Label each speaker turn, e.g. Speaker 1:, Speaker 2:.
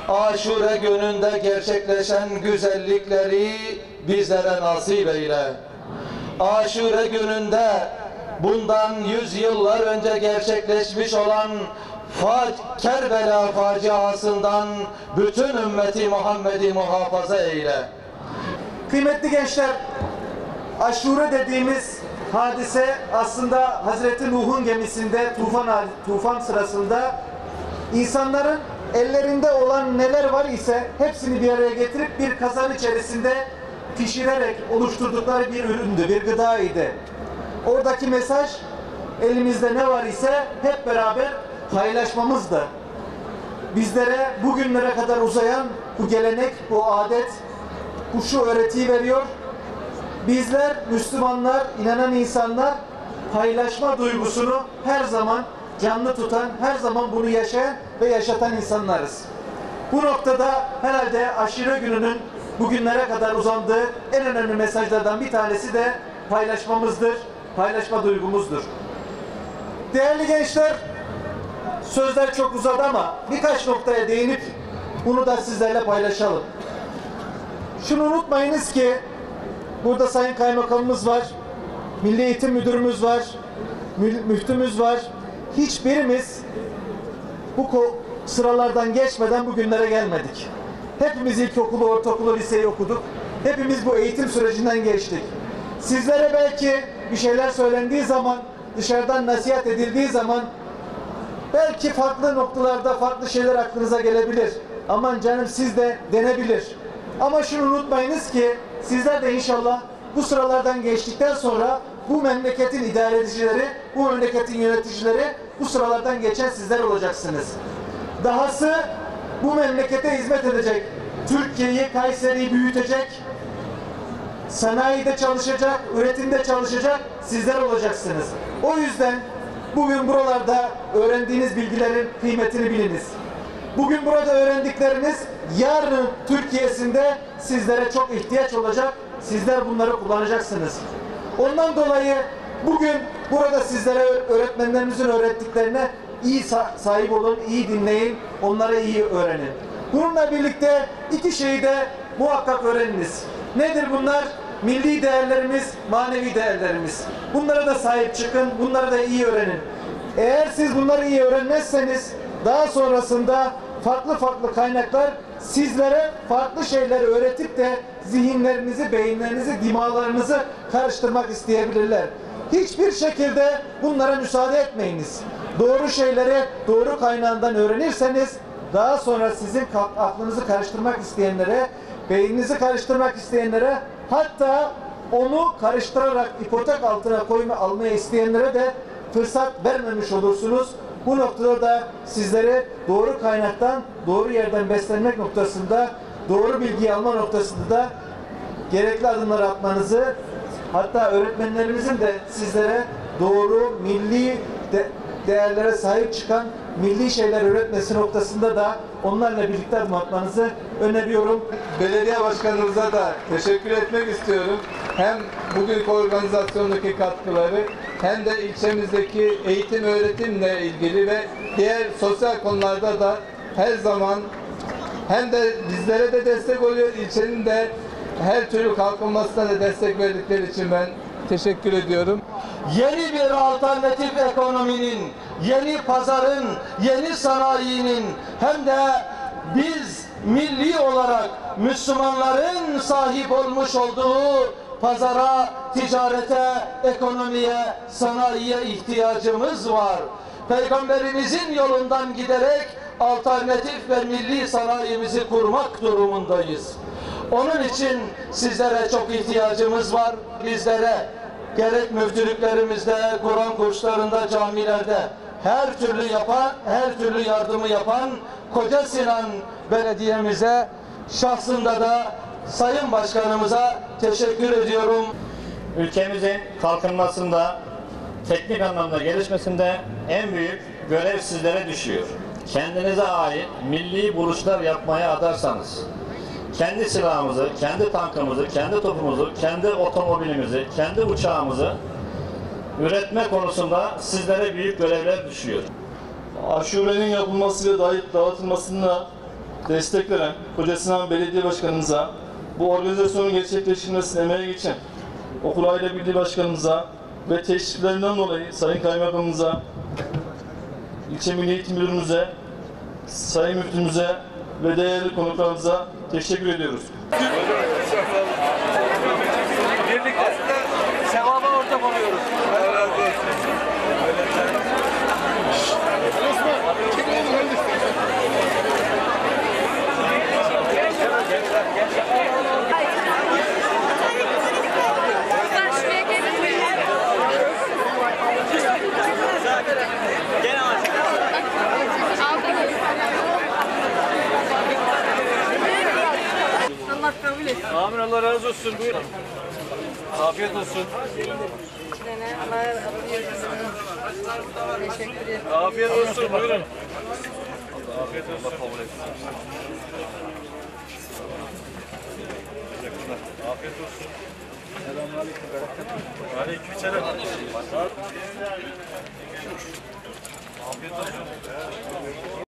Speaker 1: Aşure gününde gerçekleşen güzellikleri bizlere nasip eyle. Aşure gününde bundan 100 yıllar önce gerçekleşmiş olan Kerbela faciasından bütün ümmeti Muhammed'i muhafaza eyle.
Speaker 2: Kıymetli gençler, Aşure dediğimiz hadise aslında Hazreti Nuh'un gemisinde tufan sırasında insanların ellerinde olan neler var ise hepsini bir araya getirip bir kazan içerisinde pişirerek oluşturdukları bir üründü, bir gıdaydı. Oradaki mesaj, elimizde ne var ise hep beraber paylaşmamızdı. Bizlere bugünlere kadar uzayan bu gelenek, bu adet, bu şu öğretiyi veriyor. Bizler Müslümanlar, inanan insanlar paylaşma duygusunu her zaman canlı tutan, her zaman bunu yaşayan ve yaşatan insanlarız. Bu noktada herhalde Aşure gününün bugünlere kadar uzandığı en önemli mesajlardan bir tanesi de paylaşmamızdır, paylaşma duygumuzdur. Değerli gençler, sözler çok uzadı ama birkaç noktaya değinip bunu da sizlerle paylaşalım. Şunu unutmayınız ki burada Sayın Kaymakamımız var, Milli Eğitim Müdürümüz var, müftümüz var. Hiçbirimiz bu sıralardan geçmeden bugünlere gelmedik. Hepimiz ilkokulu, ortaokulu, liseyi okuduk. Hepimiz bu eğitim sürecinden geçtik. Sizlere belki bir şeyler söylendiği zaman, dışarıdan nasihat edildiği zaman belki farklı noktalarda farklı şeyler aklınıza gelebilir. Aman canım siz de denebilir. Ama şunu unutmayınız ki sizler de inşallah bu sıralardan geçtikten sonra bu memleketin idare edicileri, bu memleketin yöneticileri bu sıralardan geçen sizler olacaksınız. Dahası bu memlekete hizmet edecek, Türkiye'yi, Kayseri'yi büyütecek, sanayide çalışacak, üretimde çalışacak sizler olacaksınız. O yüzden bugün buralarda öğrendiğiniz bilgilerin kıymetini biliniz. Bugün burada öğrendikleriniz yarın Türkiye'sinde sizlere çok ihtiyaç olacak. Sizler bunları kullanacaksınız. Ondan dolayı bugün burada sizlere öğretmenlerimizin öğrettiklerine iyi sahip olun, iyi dinleyin, onları iyi öğrenin. Bununla birlikte iki şeyi de muhakkak öğreniniz. Nedir bunlar? Milli değerlerimiz, manevi değerlerimiz. Bunlara da sahip çıkın, bunları da iyi öğrenin. Eğer siz bunları iyi öğrenmezseniz daha sonrasında farklı kaynaklar sizlere farklı şeyleri öğretip de zihinlerinizi, beyinlerinizi, dimağlarınızı karıştırmak isteyebilirler. Hiçbir şekilde bunlara müsaade etmeyiniz. Doğru şeyleri doğru kaynağından öğrenirseniz daha sonra sizin aklınızı karıştırmak isteyenlere, beyninizi karıştırmak isteyenlere, hatta onu karıştırarak ipotek altına almaya isteyenlere de fırsat vermemiş olursunuz. Bu noktada da sizlere doğru kaynaktan, doğru yerden beslenmek noktasında, doğru bilgi alma noktasında da gerekli adımları atmanızı, hatta öğretmenlerimizin de sizlere doğru milli değerlere sahip çıkan milli şeyler öğretmesi noktasında da onlarla birlikte adım atmanızı öneriyorum.
Speaker 3: Belediye başkanımıza da teşekkür etmek istiyorum. Hem bugünkü organizasyondaki katkıları hem de ilçemizdeki eğitim öğretimle ilgili ve diğer sosyal konularda da her zaman hem de bizlere de destek oluyor, ilçenin de her türlü kalkınmasına da destek verdikleri için ben teşekkür ediyorum.
Speaker 1: Yeni bir alternatif ekonominin, yeni pazarın, yeni sanayinin hem de biz milli olarak Müslümanların sahip olmuş olduğu pazara, ticarete, ekonomiye, sanayiye ihtiyacımız var. Peygamberimizin yolundan giderek alternatif ve milli sanayimizi kurmak durumundayız. Onun için sizlere çok ihtiyacımız var. Bizlere gerek müftülüklerimizde, Kur'an kurslarında, camilerde her türlü yardımı yapan Koca Sinan Belediye'mize, şahsında da Sayın Başkanımıza teşekkür ediyorum.
Speaker 4: Ülkemizin kalkınmasında, teknik anlamda gelişmesinde en büyük görev sizlere düşüyor. Kendinize ait milli buluşlar yapmaya adarsanız, kendi silahımızı, kendi tankımızı, kendi topumuzu, kendi otomobilimizi, kendi uçağımızı üretme konusunda sizlere büyük görevler düşüyor.
Speaker 5: Aşurenin yapılması ve dağıtılmasında
Speaker 1: destek veren Kocasinan Belediye Başkanımıza, bu organizasyonun gerçekleştirilmesine emeği geçen Okul Aile Birliği Başkanımıza ve teşriflerinden dolayı Sayın Kaymakamımıza, İlçe Milli Eğitim Müdürümüze, Sayın Müftümüze ve değerli konuklarımıza teşekkür ediyoruz.
Speaker 5: Birlikte sevaba ortak oluyoruz.
Speaker 6: Allah kabul etsin.
Speaker 5: Amin, Allah razı olsun. Buyurun. Afiyet olsun.
Speaker 6: Allah teşekkür ederim.
Speaker 5: Afiyet olsun. Buyurun. Afiyet olsun. Afiyet olsun. Selamünaleyküm. Aleykümselam. Afiyet olsun.